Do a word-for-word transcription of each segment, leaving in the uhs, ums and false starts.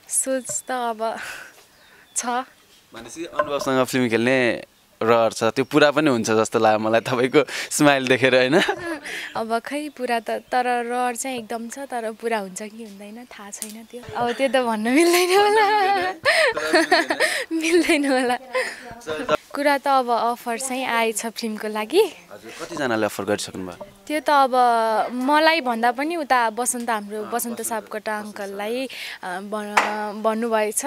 सोच त अब छ भनेपछि अनुभवसँग फिल्म खेल्ने रहर छ, त्यो पुरा पनि हुन्छ जस्तो लाग्यो मलाई तपाईँको स्माइल देखेर होइन। अब खै पुरा त तर रहर चाहिँ एकदम छ, तर पुरा हुन्छ कि हुँदैन थाहा छैन त्यो। अब त्यो त भन्न मिल्दैन होला मिल्दैन होला। कुरा त अब अफर चाहिँ आएछ फिल्मको लागि। हजुर, कतिजनाले अफर गरिसक्नु भयो? त्यो त अब मलाई भन्दा पनि उता बसन्त हाम्रो बसन्त सापकोटा अङ्कललाई भन्नुभएछ।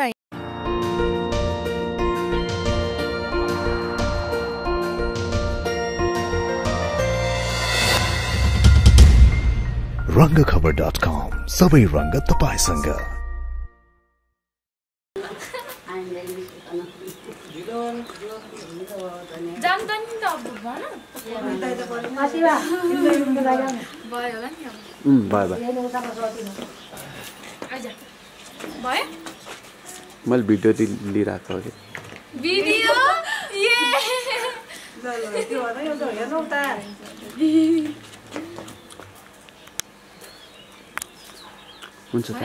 रङ्गखबर डट कम, सबै रङ्ग तपाईसँग। मैले भिडियो लिइरहेको कि भिडियो हुन्छ त।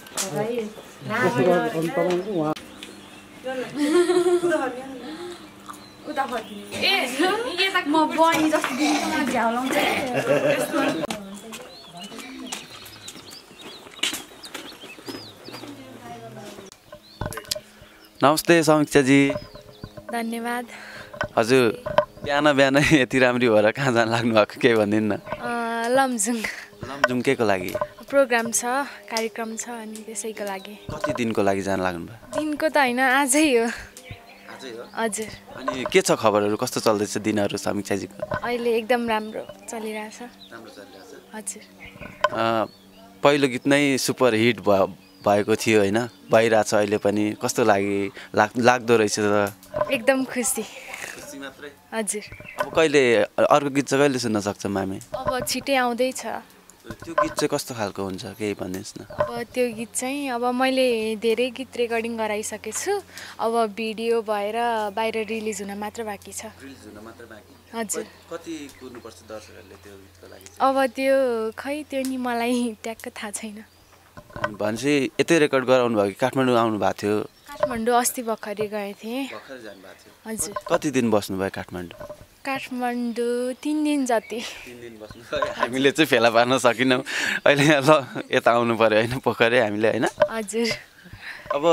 म बनी जस्तो झ्याउलाउँछ। नमस्ते समीक्षाजी। धन्यवाद। हजुर, बिहान बिहानै यति राम्री भएर कहाँ जान लाग्नु भएको केही भनिदिनु न। लमजुङ लमजुङ के को लागि? प्रोग्राम छ, कार्यक्रम छ, अनि त्यसैको लागि। कति दिनको लागि जान लाग्नु भयो? दिनको त होइन, आजै हो। आजै हो? हजुर। अनि के छ खबरहरू, कस्तो चल्दैछ दिनहरू समीक्षाजीको? अहिले एकदम राम्रो चलिरहेछ। राम्रो चलिरहेछ। हजुर। पहिलो गीत नै सुपर हिट भयो भएको थियो होइन, भइरहेछ अहिले पनि। कस्तो लागि लाग लाग्दो रहेछ त? एकदम खुसी। खुसी मात्रै? हजुर। अब कहिले अर्को गीत चाहिँ कहिले सुन्न सक्छौँ हामी? अब छिटै आउँदैछ। त्यो गीत चाहिँ कस्तो खालको हुन्छ केही भनिदिनुहोस् न। अब त्यो गीत चाहिँ अब मैले धेरै गीत रेकर्डिङ गराइसकेको छु, अब भिडियो भएर बाहिर रिलिज हुन मात्र बाँकी छ। रिलिज हुन मात्र बाँकी? हजुर। कति कुर्नुपर्छ दर्शकहरूले त्यो गीतको लागि? अब त्यो खै त्यो नि मलाई ट्याक्क थाहा छैन। भनेपछि यतै रेकर्ड गराउनु भयो कि काठमाडौँ आउनु भएको थियो? काठमाडौँ अस्ति भर्खरै गएँ थिएँ। भर्खरै जानुभएको थियो? हजुर। कति दिन बस्नुभयो काठमाडौँ? काठमाडौँ तिन दिन जति। तिन दिन बस्नुभयो। हामीले चाहिँ फेला पार्न सकेनौँ। अहिले ल यता आउनु पऱ्यो होइन, पोखरै हामीले होइन। हजुर। अब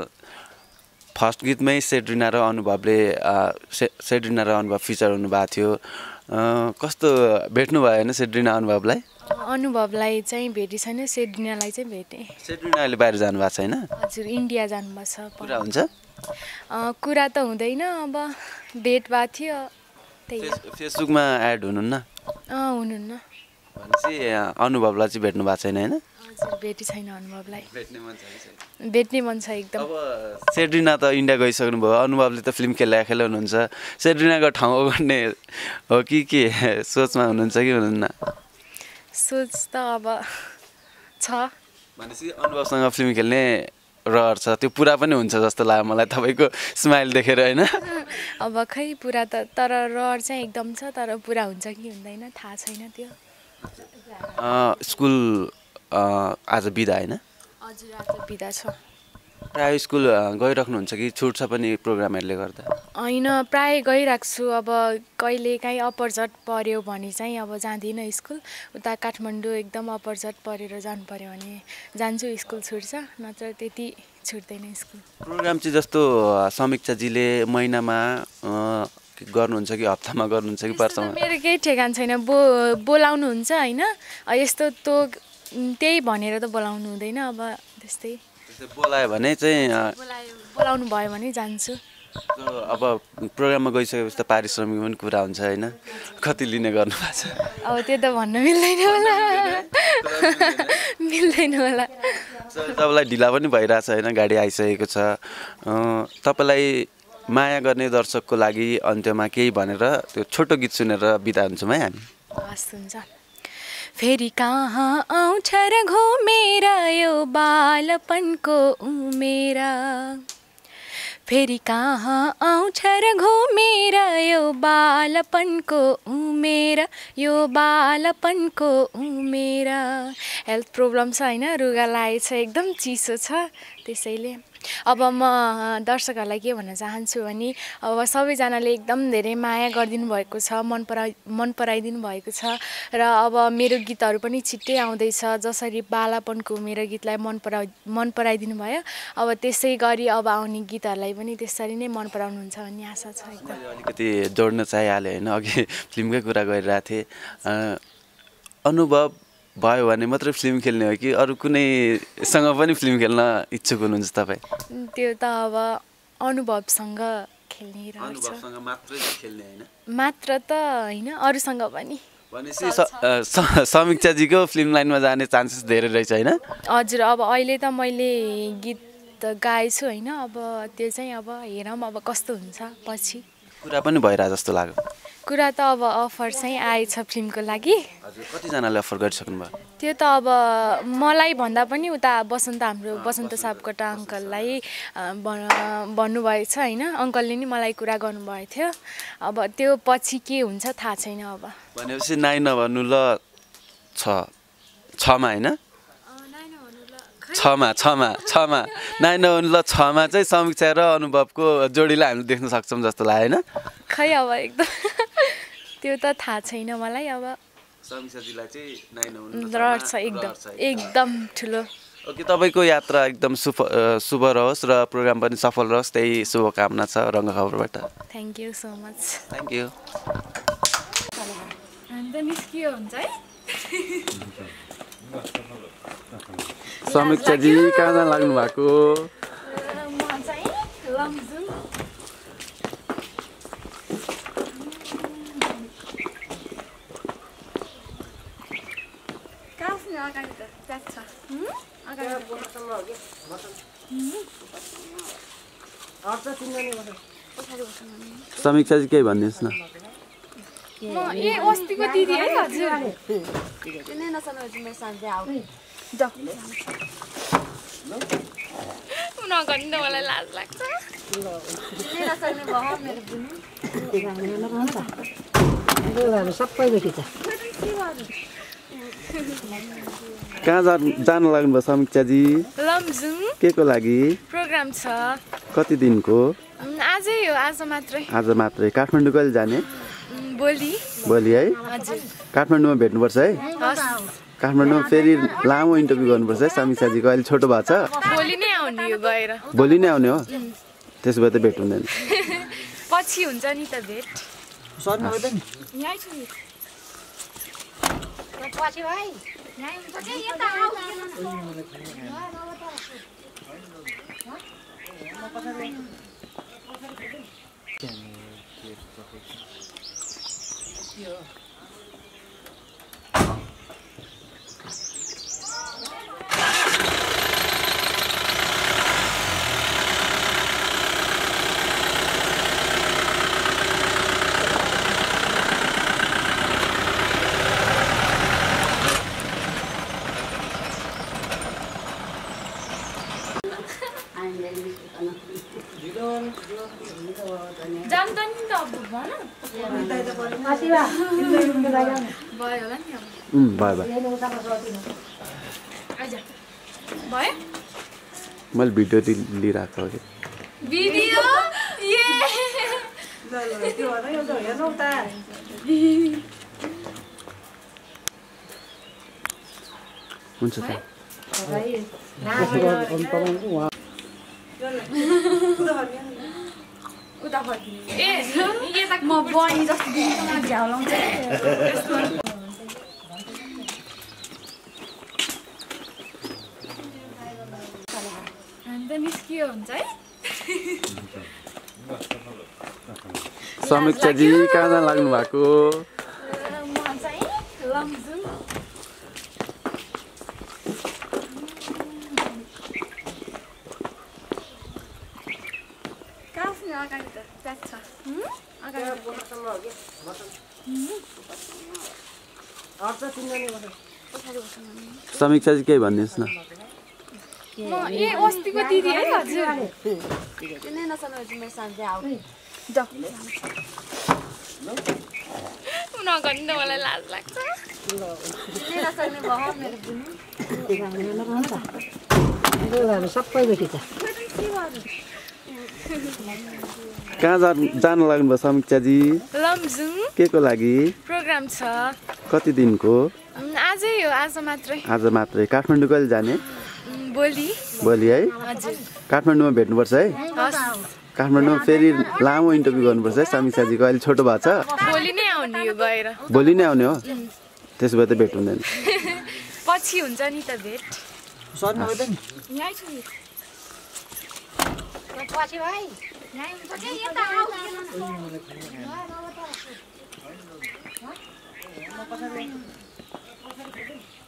फर्स्ट गीतमै सेड्रिना र अनुभवले से सेड्रिना र अनुभव फिचर हुनुभएको थियो। कस्तो भेट्नु भयो होइन सेड्रिना अनुभवलाई? अनुभवलाई चाहिँ भेटी छैन, सेड्रिनालाई चाहिँ भेटेँ। सेड्रिना अहिले बाहिर जानुभएको छैन? हजुर, इन्डिया जानुभएको छ। कुरा हुन्छ? कुरा त हुँदैन, अब भेट भएको थियो त्यही। फेसबुकमा एड हुनुहुन्न? अँ हुनुहुन्न। भनेपछि अनुभवलाई चाहिँ भेट्नु भएको छैन होइन? हजुर, भेटी छैन अनुभवलाई। भेट्ने मन छ? भेट्ने मन छ एकदम। अब सेड्रिना त इन्डिया गइसक्नु भयो, अनुभवले त फिल्म खेला खेला हुनुहुन्छ। सेड्रिनाको ठाउँ ओगट्ने हो कि के सोचमा हुनुहुन्छ कि हुनुहुन्न? सोच त अब छ। भनेपछि अनुभवसँग फिल्म खेल्ने रहर छ, त्यो पुरा पनि हुन्छ जस्तो लाग्यो मलाई तपाईँको स्माइल देखेर होइन। अब खै पुरा त तर रहर चाहिँ एकदम छ, तर पुरा हुन्छ कि हुँदैन थाहा छैन त्यो। स्कुल आज बिदा होइन? हजुर, आज बिदा छ। प्रायः स्कुल गइराख्नुहुन्छ कि छुट्छ पनि प्रोग्रामहरूले गर्दा? होइन, प्रायः गइरहेको छु। अब कहिले काहीँ अपरझट पऱ्यो भने चाहिँ अब जाँदिनँ स्कुल। उता काठमाडौँ एकदम अपरझट परेर जानु पऱ्यो भने जान्छु, स्कुल छुट्छ, नत्र त्यति छुट्दैन स्कुल। प्रोग्राम चाहिँ जस्तो समीक्षाजीले महिनामा गर्नुहुन्छ कि हप्तामा गर्नुहुन्छ कि वर्षमा? मेरो केही ठेगान छैन। बो बोलाउनुहुन्छ होइन, यस्तो तो त्यही भनेर त बोलाउनु हुँदैन। अब त्यस्तै बोलायो भने चाहिँ बोलाउनु भयो भने जान्छु। अब प्रोग्राममा गइसकेपछि त पारिश्रमिक पनि कुरा हुन्छ होइन, कति लिने गर्नु भएको छ? अब त्यो त भन्न मिल्दैन होला मिल्दैन होला। तपाईँलाई ढिला पनि भइरहेछ होइन, गाडी आइसकेको छ। तपाईँलाई माया गर्ने दर्शकको लागि अन्त्यमा केही भनेर त्यो छोटो गीत सुनेर बिदा हुन्छौँ है हामी। हस्, हुन्छ। फेरि कहाँ आउँछ र घुमेर यो बालपनको उमेर, फेरि कहाँ आउँछ र घुमेर यो बालपनको उमेर यो बालपनको उमेर। हेल्थ प्रब्लम छ होइन, रुगा लागेको छ, एकदम चिसो छ, त्यसैले अब म दर्शकहरूलाई के भन्न चाहन्छु भने अब सबैजनाले एकदम धेरै माया गरिदिनु भएको छ, मन पराइ मन पराइदिनु भएको छ र अब मेरो गीतहरू पनि छिट्टै आउँदैछ। जसरी बालापनको मेरो गीतलाई मन पराइ मन पराइदिनु भयो, अब त्यसै गरी अब आउने गीतहरूलाई पनि त्यसरी नै मन पराउनुहुन्छ भन्ने आशा छ। एकदम अलिकति जोड्न चाहिहालेँ होइन, अघि फिल्मकै कुरा गरिरहेको थिएँ। अनुभव भयो भने मात्रै फिल्म खेल्ने हो कि अरू कुनैसँग पनि फिल्म खेल्न इच्छुक हुनुहुन्छ तपाईँ? त्यो त अब अनुभवसँग खेल्ने रहेछ। अनुभवसँग मात्रै खेल्ने होइन? मात्र त होइन, अरूसँग पनि। भनेपछि समीक्षाजीको फिल्म लाइनमा जाने चान्सेस धेरै रहेछ होइन? हजुर, अब अहिले त मैले गीत गाएछु होइन, अब त्यो चाहिँ अब हेरौँ अब कस्तो हुन्छ पछि। कुरा पनि भइरहेको जस्तो लाग्यो। कुरा त अब अफर चाहिँ आएछ फिल्मको लागि। हजुर, कतिजनाले अफर गरिसक्नु भयो? त्यो त अब मलाई भन्दा पनि उता बसन्त हाम्रो बसन्त सापकोटा अङ्कललाई भन्नुभएको छ होइन, अङ्कलले नि मलाई कुरा गर्नुभएको थियो। अब त्यो पछि के हुन्छ थाहा छैन। अब भनेपछि नाइ नभन्नु ल छ छमा होइन? छमा छमा छमा नाइ नभन्नु ल छमा चाहिँ समीक्षा र अनुभवको जोडीलाई हामीले देख्न सक्छौँ जस्तो लाग्यो होइन? खै अब एकदम त्यो त थाहा छैन मलाई। अब समीक्षाजीलाई चाहिँ नाइ नभन्नु रहर छ एकदम एकदम ठुलो। ओके, तपाईँको यात्रा एकदम शुभ शुभ रहोस् र प्रोग्राम पनि सफल रहोस्, त्यही शुभकामना छ रङ्ग खबरबाट। Thank you so much. Thank you. अन्त निस्कियो हुन्छ है। समीक्षाजी कहाँ जान लाग्नु भएको? म चाहिँ लमजुङ। समीक्षाजी केही भनिदिनुहोस् न। ए अस्तिको दिदी है? हजुर नगर्नु त मलाई लाज लाग्छ। कहाँ जा जान लाग्नुभयो समीक्षाजी? लमजुङ। के को लागि? प्रोग्राम छ। कति दिनको? आजै हो, आज मात्रै। आज मात्रै? काठमाडौँ कहिले जाने? भोलि। भोलि है? हजुर। काठमाडौँमा भेट्नुपर्छ है? काठमाडौँमा फेरि लामो इन्टरभ्यू गर्नुपर्छ है समीक्षाजीको, अहिले छोटो भएको छ। भोलि नै आउने हो गएर। भोलि नै आउने हो? त्यसो भए त भेट हुँदैन। पछि हुन्छ नि त भेट। जाम त नि त अब भन। भयो होला नि अब। उम् भयो भयो। आइज। भयो? मैले भिडियो लिइरहेको हो कि। भिडियो? ए ल ल त्यो भन एउटा हेर्नु त। हुन्छ त। उता फर्किनु। ए यता म बनी जस्तो दिनसँग झ्याउ लाउँछ। अन्त निस्कियो हुन्छ है। समीक्षाजी कहाँ जान लाग्नु भएको? म चाहिँ लमजुङ। अगाडि त ट्याक छ। समीक्षाजी केही भनिदिनुहोस् न। म ए अस्तिको दिदी है हजुर नगर्नु मलाई लाज लाग्छ सबै बेटी छ कहाँ जा जान लाग्नुभयो समीक्षाजी लमजुङ के को लागि प्रोग्राम छ कति दिनको आजै हो आज मात्रै आज मात्रै काठमाडौँ कहिले जाने भोलि भोलि है हजुर काठमाडौँमा भेट्नुपर्छ है हस् काठमाडौँमा फेरि लामो इन्टरभ्यू गर्नुपर्छ है समीक्षाजीको अहिले छोटो भएको छ भोलि नै आउने यो गएर भोलि नै आउने हो त्यसो भए त भेट हुँदैन पछि हुन्छ नि त भेट यहीँ छु नि पछि भाइ यहीँ हुन्छ के यता आऊ